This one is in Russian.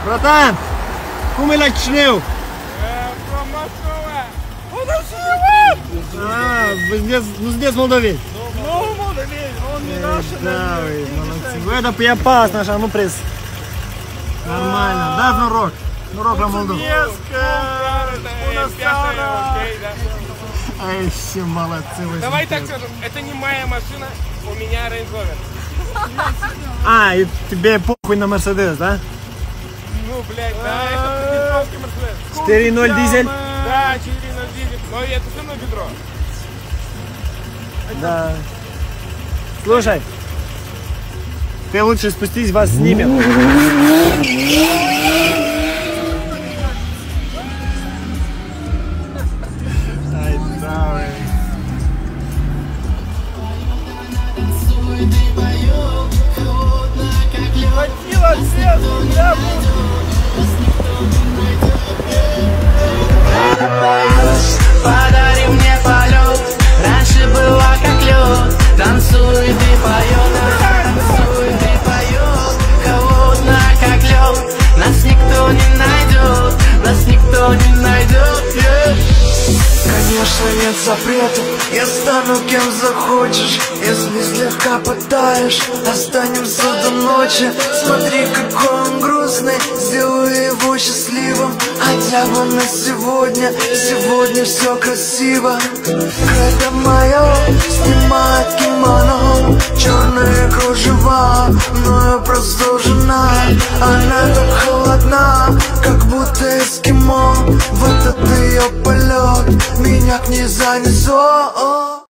Bratан, cum e la Chișinău? Nu sunteți moldoveni? Nu, moldoveni, он не наши. Da, молодцы. Вы это и опасно, așa, nu пресс. Нормально, dați noroc. Noroc la Moldova. Ай, все молодцы вы. Давай так скажем, это не моя машина, у меня Range Rover. А, и тебе похуй на Мерседес, да? Ну, блядь, да, это Петровский Мерседес. 4.0 дизель? Да, 4.0 дизель, но это все равно ведро. Да. Слушай, ты лучше спустись, вас снимем. Ай, давай. Хватило свету, я буду. Подари мне полет, раньше была как лед. Танцует и поет, танцует и поет. Холодно как лед, нас никто не найдет, нас никто не найдет. Конечно, нет запретов, я стану кем захочешь. Если слегка пытаешь, останемся до ночи. Смотри, какой он грустный, сделаю его счастливым. Хотя бы на сегодня, сегодня все красиво. Это мое, снимает кимоно, черные кружева, но я просто жена. Она так холодна, как будто эскимо. В этот ее полет меня к ней занесло.